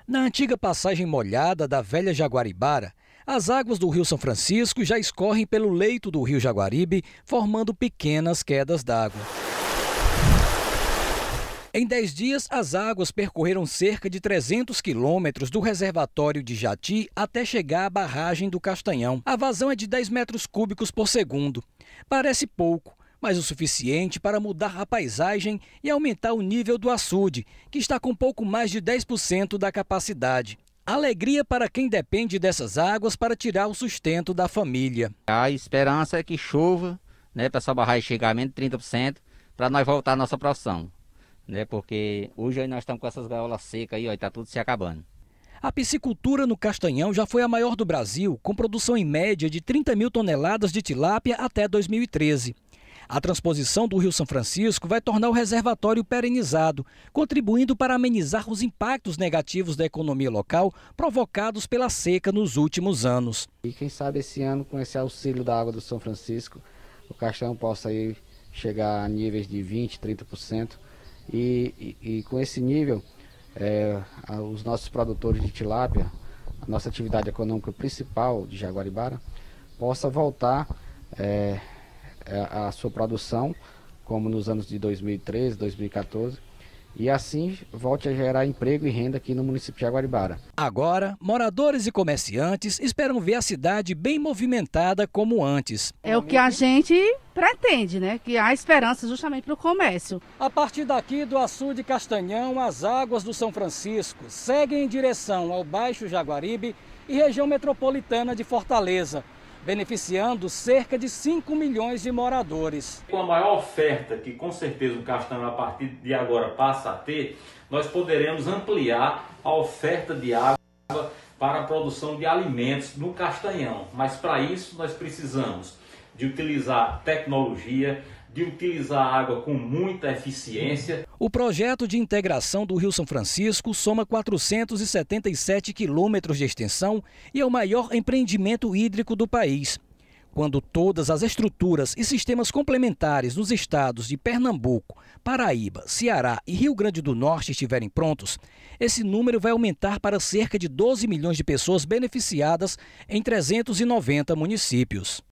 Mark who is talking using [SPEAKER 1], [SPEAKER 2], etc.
[SPEAKER 1] Na antiga passagem molhada da velha Jaguaribara, as águas do Rio São Francisco já escorrem pelo leito do Rio Jaguaribe, formando pequenas quedas d'água. Em 10 dias, as águas percorreram cerca de 300 quilômetros do reservatório de Jati até chegar à barragem do Castanhão. A vazão é de 10 metros cúbicos por segundo. Parece pouco, mas o suficiente para mudar a paisagem e aumentar o nível do açude, que está com pouco mais de 10% da capacidade. Alegria para quem depende dessas águas para tirar o sustento da família.
[SPEAKER 2] A esperança é que chova, né, para essa barragem chegar a menos de 30%, para nós voltar à nossa produção. Porque hoje nós estamos com essas gaiolas secas aí, está tudo se acabando.
[SPEAKER 1] A piscicultura no Castanhão já foi a maior do Brasil, com produção em média de 30 mil toneladas de tilápia até 2013. A transposição do Rio São Francisco vai tornar o reservatório perenizado, contribuindo para amenizar os impactos negativos da economia local provocados pela seca nos últimos anos.
[SPEAKER 3] E quem sabe esse ano, com esse auxílio da água do São Francisco, o Castanhão possa aí chegar a níveis de 20%, 30%. E com esse nível, os nossos produtores de tilápia, a nossa atividade econômica principal de Jaguaribara, possa voltar a sua produção, como nos anos de 2013, 2014, e assim volte a gerar emprego e renda aqui no município de Jaguaribara.
[SPEAKER 1] Agora, moradores e comerciantes esperam ver a cidade bem movimentada como antes.
[SPEAKER 4] É o que a gente pretende, né? Que há esperança justamente para o comércio.
[SPEAKER 1] A partir daqui do açude Castanhão, as águas do São Francisco seguem em direção ao Baixo Jaguaribe e região metropolitana de Fortaleza, beneficiando cerca de 5 milhões de moradores.
[SPEAKER 5] Com a maior oferta que com certeza o Castanhão a partir de agora passa a ter, nós poderemos ampliar a oferta de água para a produção de alimentos no Castanhão. Mas para isso nós precisamos de utilizar tecnologia, de utilizar a água com muita eficiência.
[SPEAKER 1] O projeto de integração do Rio São Francisco soma 477 quilômetros de extensão e é o maior empreendimento hídrico do país. Quando todas as estruturas e sistemas complementares nos estados de Pernambuco, Paraíba, Ceará e Rio Grande do Norte estiverem prontos, esse número vai aumentar para cerca de 12 milhões de pessoas beneficiadas em 390 municípios.